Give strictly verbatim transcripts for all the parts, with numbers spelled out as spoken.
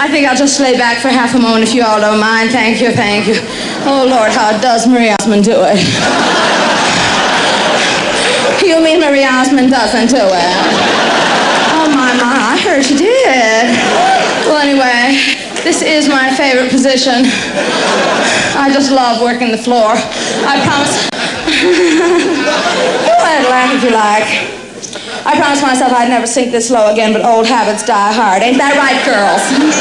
I think I'll just lay back for half a moment if you all don't mind. Thank you, thank you. Oh, Lord, how does Marie Osmond do it? You mean Marie Osmond doesn't do it? Oh, my, my, I heard she did. Well, anyway, this is my favorite position. I just love working the floor. I promise... Go ahead, laugh if you like. I promised myself I'd never sink this low again, but old habits die hard. Ain't that right, girls?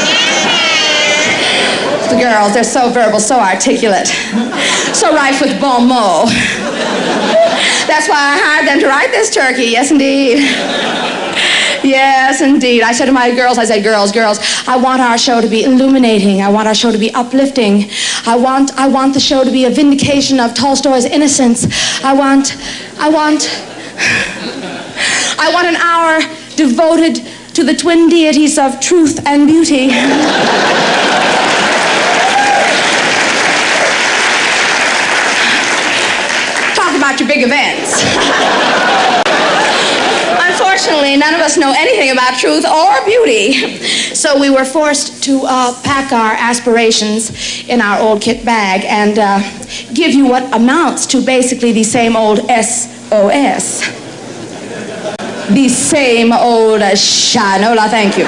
The girls, they're so verbal, so articulate, so rife with bon mot. That's why I hired them to write this turkey. Yes, indeed. Yes, indeed. I said to my girls, I said, girls, girls, I want our show to be illuminating. I want our show to be uplifting. I want, I want the show to be a vindication of Tolstoy's innocence. I want, I want... I want an hour devoted to the twin deities of truth and beauty. Talk about your big events. Unfortunately, none of us know anything about truth or beauty. So we were forced to uh, pack our aspirations in our old kit bag and uh, give you what amounts to basically the same old S O S. The same old Shinola, thank you.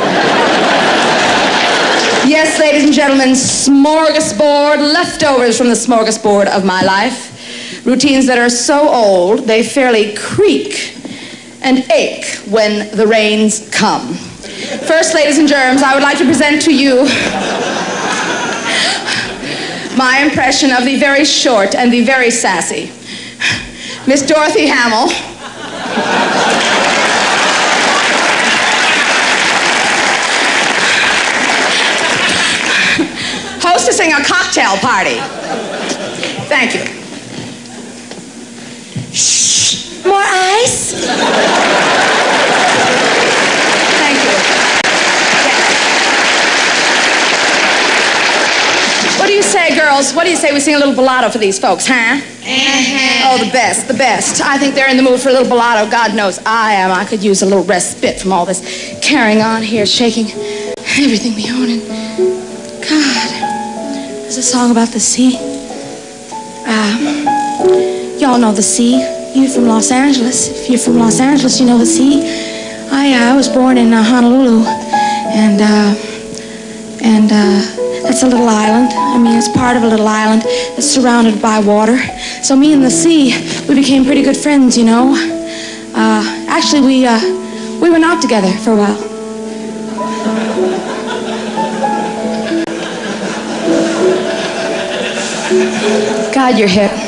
Yes, ladies and gentlemen, smorgasbord, leftovers from the smorgasbord of my life. Routines that are so old, they fairly creak and ache when the rains come. First, ladies and germs, I would like to present to you my impression of the very short and the very sassy Miss Dorothy Hamill. Hostessing a cocktail party. Thank you. Shh. More ice? Thank you. Yes. What do you say, girls? What do you say we sing a little ballado for these folks, huh? Uh-huh. Oh, the best, the best. I think they're in the mood for a little ballado. God knows I am. I could use a little respite from all this carrying on here, shaking everything we own. And God. There's a song about the sea. Uh, y'all know the sea. You're from Los Angeles. If you're from Los Angeles, you know the sea. I, uh, I was born in uh, Honolulu, and uh, and uh, that's a little island. I mean, it's part of a little island that's surrounded by water. So me and the sea, we became pretty good friends, you know. Uh, actually, we uh, we went out together for a while. God, you're hip.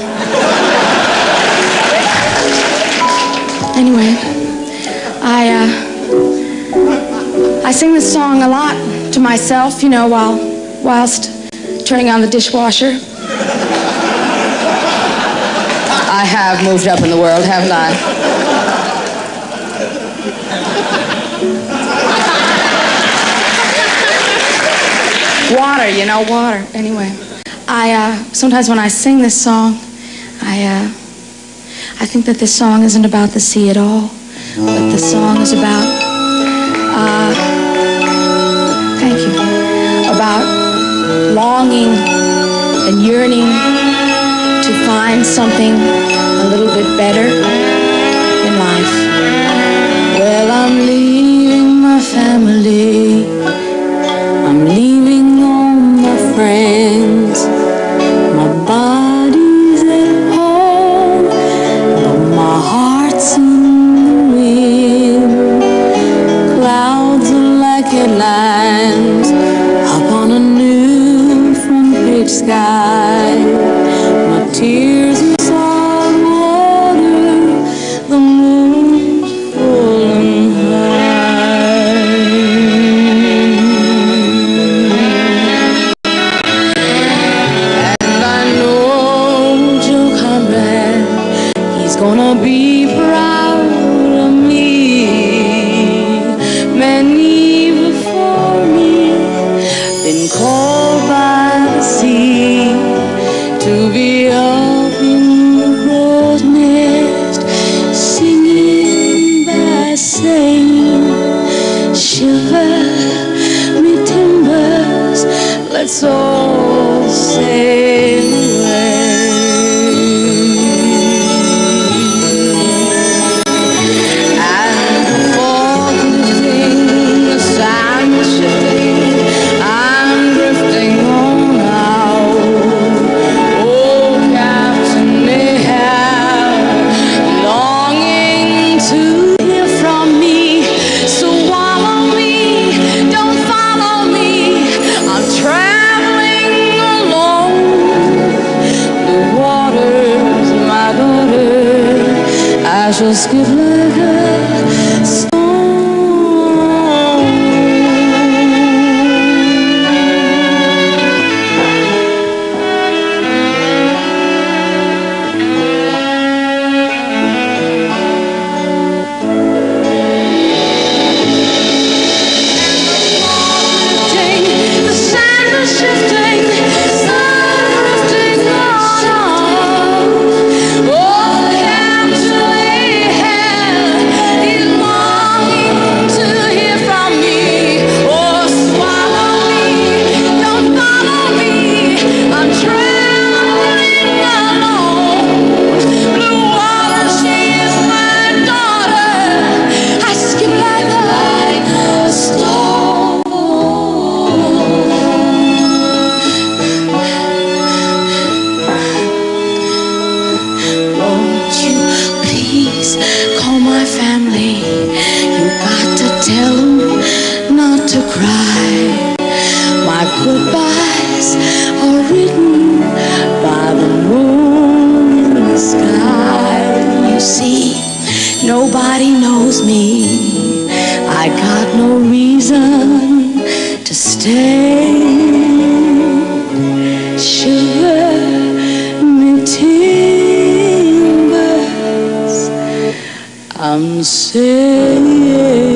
Anyway, I, uh, I sing this song a lot to myself, you know, while, whilst turning on the dishwasher. I have moved up in the world, haven't I? Water, you know, water. Anyway. I, uh, sometimes when I sing this song, I, uh, I think that this song isn't about the sea at all, but the song is about, uh, thank you, about longing and yearning to find something a little bit better in life. Well, I'm leaving my family, I'm leaving all my friends. My body's at home, but my heart's in the wind. Clouds are like headlines up on a new front page sky. My tears are salt water, the moon's full and gonna be proud of me. Many before me been called by the sea to be up in the crow's nest, singing by saying, shiver me timber. soul sail away. And the fog lifting, the sand shifting, I'm drifting on out. Oh, Captain Ahab, longing to hear from me. So swallow me, don't follow me. I'm traveling alone. The water's my daughter. I shall skip like a stone. The sand is shifting, sun drifting on. Oh, Captain Ahab, he's longing to hear from me. Oh, swallow me, don't follow me. I'm traveling alone. Blue water, she is my daughter. I skip like a stone. Won't you please call my family? You got to tell them not to cry. My goodbyes are written by the moon in the sky. You see, nobody knows me. I got no reason to stay. Shiver me timbers, I'm saying.